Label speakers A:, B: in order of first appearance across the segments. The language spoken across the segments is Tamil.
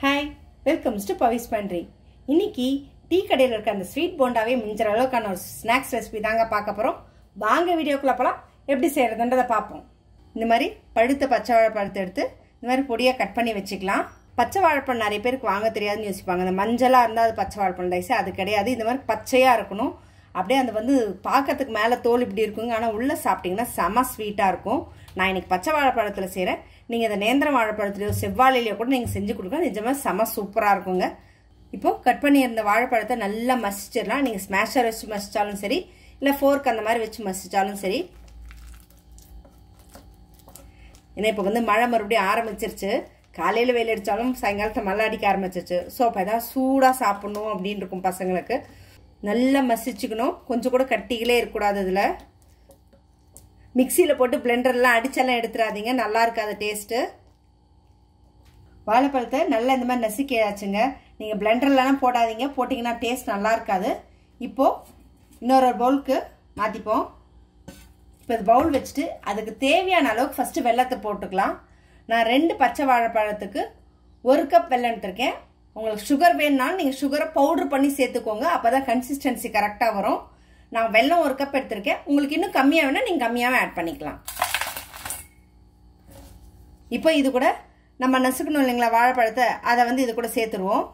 A: Hi, welcome to Pavi's pantry. இன்னைக்கு டீ கடையில் இருக்க அந்த ஸ்வீட் போண்டாவே மிஞ்சுற அளவுக்கான ஒரு ஸ்நாக்ஸ் ரெசிபி தாங்க பார்க்க போகிறோம். வாங்க வீடியோக்குள்ள போகலாம். எப்படி செய்யறதுன்றதை பார்ப்போம். இந்த மாதிரி பழுத்த பச்சை வாழைப்பழத்தை எடுத்து இந்த மாதிரி பொடியாக கட் பண்ணி வச்சுக்கலாம். பச்சை வாழைப்பழம் நிறைய பேருக்கு வாங்க தெரியாதுன்னு யோசிப்பாங்க. அந்த மஞ்சளாக இருந்தால் அது பச்சை வாழைப்பழம் ரைஸ், அது கிடையாது. இந்த மாதிரி பச்சையாக இருக்கணும். அப்படியே அந்த பார்க்கறதுக்கு மேலே தோல் இப்படி இருக்குங்க. ஆனால் உள்ளே சாப்பிட்டீங்கன்னா செம ஸ்வீட்டாக இருக்கும். நான் இன்னைக்கு பச்சை வாழைப்பழத்தில் செய்கிறேன். நீங்கள் இந்த நேந்திரம் வாழைப்பழத்துலையோ செவ்வாழையிலையோ கூட நீங்கள் செஞ்சு கொடுங்க. நிஜமாக செம சூப்பராக இருக்குங்க. இப்போது கட் பண்ணி இருந்த வாழைப்பழத்தை நல்லா மசிச்சிடலாம். நீங்கள் ஸ்மாஷர் வச்சு மசிச்சாலும் சரி, இல்லை ஃபோர்க் அந்த மாதிரி வச்சு மசிச்சாலும் சரி. ஏன்னா இப்போ மழை மறுபடியும் ஆரம்பிச்சிருச்சு. காலையில் வெயில் அடித்தாலும் சாயங்காலத்தை மழை அடிக்க ஆரம்பிச்சிருச்சு. ஸோ அப்போ ஏதாவது சூடாக சாப்பிட்ணும் அப்படின்னு இருக்கும் பசங்களுக்கு. நல்லா மசிச்சுக்கணும். கொஞ்சம் கூட கட்டிகளே இருக்கக்கூடாது. இதில் மிக்சியில் போட்டு பிளெண்டர்லாம் அடிச்செல்லாம் எடுத்துடாதீங்க, நல்லா இருக்காது டேஸ்ட்டு. வாழைப்பழத்தை நல்லா இந்த மாதிரி நசுக்கியாச்சுங்க. நீங்கள் பிளெண்டர்லாம் போடாதீங்க, போட்டிங்கன்னா டேஸ்ட் நல்லா இருக்காது. இப்போது இன்னொரு பவுலுக்கு மாற்றிப்போம். இப்போ இது பவுல் வச்சுட்டு அதுக்கு தேவையான அளவுக்கு ஃபஸ்ட்டு வெல்லத்தை போட்டுக்கலாம். நான் 2 பச்சை வாழைப்பழத்துக்கு 1 கப் வெல்லம் எடுத்திருக்கேன். உங்களுக்கு சுகர் வேணும்னாலும் நீங்கள் சுகரை பவுடர் பண்ணி சேர்த்துக்கோங்க. அப்போ தான் கன்சிஸ்டன்சி கரெக்டாக வரும். நான் வெல்லம் 1 கப் எடுத்திருக்கேன். உங்களுக்கு இன்னும் கம்மியாக வேணால் நீங்கள் கம்மியாகவே ஆட் பண்ணிக்கலாம். இப்போ இது கூட நம்ம நசுக்கணும் இல்லைங்களா வாழைப்பழத்தை, அதை இது கூட சேர்த்துருவோம்.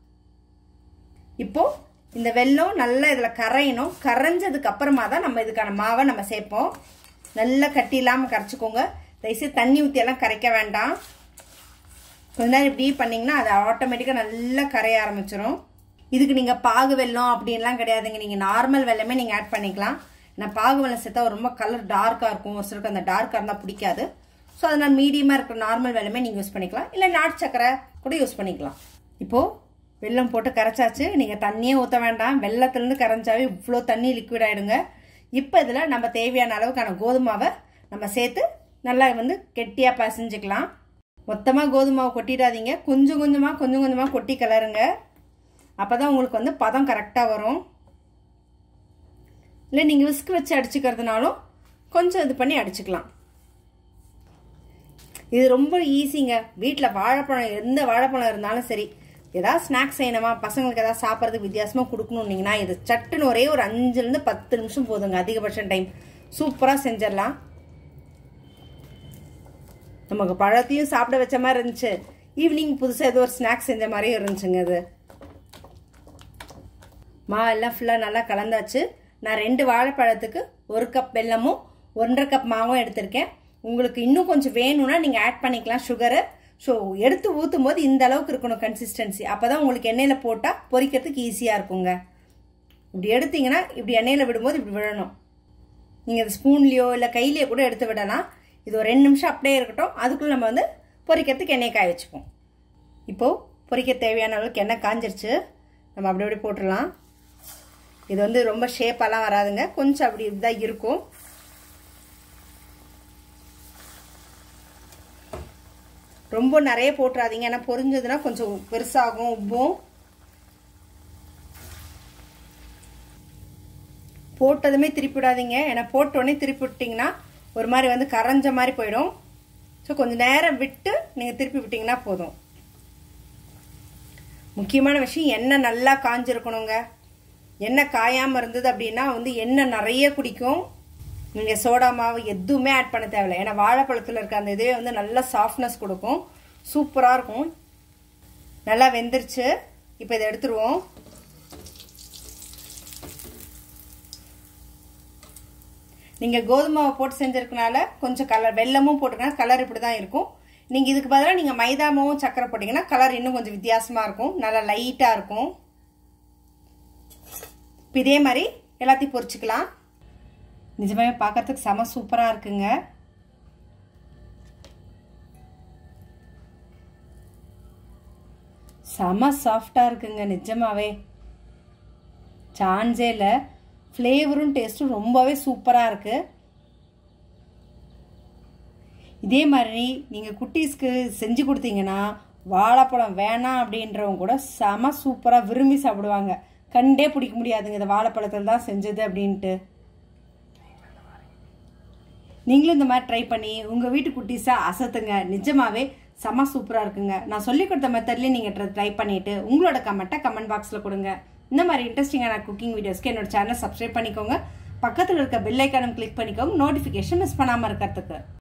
A: இப்போ இந்த வெல்லம் நல்லா இதில் கரையணும். கரைஞ்சதுக்கு அப்புறமா தான் நம்ம இதுக்கான மாவை நம்ம சேர்ப்போம். நல்லா கட்டி இல்லாமல் கரைச்சிக்கோங்க. தயவுசெய்து தண்ணி ஊற்றியெல்லாம் கரைக்க வேண்டாம். கொஞ்ச நேரம் இப்படி பண்ணிங்கன்னா அது ஆட்டோமேட்டிக்காக நல்லா கரைய ஆரம்பிச்சிடும். இதுக்கு நீங்கள் பாகு வெல்லம் அப்படின்லாம் கிடையாதுங்க. நீங்கள் நார்மல் வெல்லமே நீங்கள் ஆட் பண்ணிக்கலாம். நான் பாகு வெல்லம் சேர்த்தா ரொம்ப கலர் டார்க்காக இருக்கும். ஒரு சிலருக்கு அந்த டார்க்காக இருந்தால் பிடிக்காது. ஸோ அதனால் மீடியமாக இருக்கிற நார்மல் வெல்லமே நீங்கள் யூஸ் பண்ணிக்கலாம். இல்லை நாட்டு சக்கரை கூட யூஸ் பண்ணிக்கலாம். இப்போது வெல்லம் போட்டு கரைச்சாச்சு. நீங்கள் தண்ணியே ஊற்ற வேண்டாம். வெல்லத்துலேருந்து கரைஞ்சாவே இவ்வளோ தண்ணி லிக்விட் ஆகிடுங்க. இப்போ இதில் நம்ம தேவையான அளவுக்கான கோதுமாவை நம்ம சேர்த்து நல்லா கெட்டியாக பசைஞ்சிக்கலாம். மொத்தமாக கோதுமாவை கொட்டிடாதீங்க. கொஞ்சம் கொஞ்சமாக கொட்டி கலருங்க. அப்போ தான் உங்களுக்கு பதம் கரெக்டாக வரும். இல்லை நீங்கள் விஸ்க் வச்சு அடிச்சுக்கிறதுனாலும் கொஞ்சம் இது பண்ணி அடிச்சுக்கலாம். இது ரொம்ப ஈஸிங்க. வீட்டில் வாழைப்பழம் எந்த வாழைப்பழம் இருந்தாலும் சரி, ஏதாவது ஸ்நாக்ஸ் செய்யணுமா, பசங்களுக்கு ஏதாவது சாப்பிட்றதுக்கு வித்தியாசமாக கொடுக்கணுன்னீங்கன்னா இது சட்டுன்னு ஒரே ஒரு 5லேருந்து 10 நிமிஷம் போதுங்க, அதிகபட்சம் டைம். சூப்பராக செஞ்சிடலாம். நமக்கு பழத்தையும் சாப்பிட வச்ச மாதிரி இருந்துச்சு. ஈவினிங் புதுசாக ஏதோ ஒரு ஸ்நாக்ஸ் செஞ்ச மாதிரியும் இருந்துச்சுங்க. அது எல்லாம் ஃபுல்லாக நல்லா கலந்தாச்சு. நான் 2 வாழைப்பழத்துக்கு 1 கப் வெல்லமும் 1.5 கப் மாவும் எடுத்திருக்கேன். உங்களுக்கு இன்னும் கொஞ்சம் வேணும்னா நீங்கள் ஆட் பண்ணிக்கலாம் சுகரு. ஸோ எடுத்து ஊற்றும் போது இந்த அளவுக்கு இருக்கணும் கன்சிஸ்டன்சி. அப்போ தான் உங்களுக்கு எண்ணெயில் போட்டால் பொரிக்கிறதுக்கு ஈஸியாக இருக்குங்க. இப்படி எடுத்தீங்கன்னா இப்படி எண்ணெயில் விடும்போது இப்படி விழணும். நீங்கள் இது ஸ்பூன்லேயோ இல்லை கையிலையோ கூட எடுத்து விடலாம். இது ஒரு 2 நிமிஷம் அப்படியே இருக்கட்டும். அதுக்குள்ளே நம்ம பொரிக்கிறதுக்கு எண்ணெய் காய வச்சுப்போம். இப்போது பொரிக்க தேவையான அளவுக்கு எண்ணெய் காஞ்சிருச்சு. நம்ம அப்படி போட்டுடலாம். இது ரொம்ப ஷேப்பெல்லாம் வராதுங்க. கொஞ்சம் அப்படி இதுதான் இருக்கும். ரொம்ப நிறைய போட்டுறாதீங்க. ஏன்னா பொரிஞ்சதுன்னா கொஞ்சம் பெருசாகும், உப்பும். போட்டதுமே திருப்பிடாதீங்க. ஏன்னா போட்டோடனே திருப்பி விட்டிங்கன்னா ஒரு மாதிரி கரைஞ்ச மாதிரி போயிடும். ஸோ கொஞ்சம் நேரம் விட்டு நீங்கள் திருப்பி விட்டிங்கன்னா போதும். முக்கியமான விஷயம் எண்ணெய் நல்லா காஞ்சிருக்கணுங்க. எண்ணெய் காயாமல் இருந்தது அப்படின்னா எண்ணெய் நிறைய குடிக்கும். நீங்கள் சோடா மாவு எதுவுமே ஆட் பண்ண தேவையில்லை. ஏன்னா வாழைப்பழத்தில் இருக்க அந்த இதுவே நல்லா சாஃப்ட்னஸ் கொடுக்கும். சூப்பராக இருக்கும். நல்லா வெந்துருச்சு. இப்போ இதை எடுத்துருவோம். நீங்கள் கோதுமாவை போட்டு செஞ்சிருக்கனால கொஞ்சம் கலர் வெல்லமும் போட்டுக்கனா கலர் இப்படி தான் இருக்கும். நீங்கள் இதுக்கு பதிலாக நீங்கள் மைதா மாவும் சக்கரை போட்டிங்கன்னா கலர் இன்னும் கொஞ்சம் வித்தியாசமாக இருக்கும். நல்லா லைட்டாக இருக்கும். இப்போ இதே மாதிரி எல்லாத்தையும் பொரிச்சுக்கலாம். நிஜமாவே பார்க்கறதுக்கு செம சூப்பராக இருக்குங்க. செம சாஃப்டாக இருக்குங்க. நிஜமாவே சான்ஸே இல்லை. ஃப்ளேவரும் டேஸ்ட்டும் ரொம்பவே சூப்பராக இருக்கு. இதே மாதிரி நீங்கள் குட்டீஸ்க்கு செஞ்சு கொடுத்தீங்கன்னா வாழைப்பழம் வேணாம் அப்படின்றவங்க கூட செம சூப்பராக விரும்பி சாப்பிடுவாங்க. கண்டே பிடிக்க முடியாதுங்க இந்த வாழைப்பழத்தில் தான் செஞ்சது அப்படின்ட்டு. நீங்களும் இந்த மாதிரி ட்ரை பண்ணி உங்கள் வீட்டு குட்டீஸாக அசத்துங்க. நிஜமாவே செம சூப்பராக இருக்குங்க. நான் சொல்லி கொடுத்த மெத்தட்லேயே நீங்கள் ட்ரை பண்ணிவிட்டு உங்களோட கமெண்ட்டை கமெண்ட் பாக்ஸில் கொடுங்க. இந்த மாதிரி இன்ட்ரெஸ்டிங்கான குக்கிங் வீடியோஸ்க்கு என்னோட சேனல் சப்ஸ்கிரைப் பண்ணிக்கோங்க. பக்கத்தில் இருக்க பெல் ஐக்கானும் கிளிக் பண்ணிக்கோங்க, நோட்டிஃபிகேஷன் மிஸ் பண்ணாமல் இருக்கிறதுக்கு.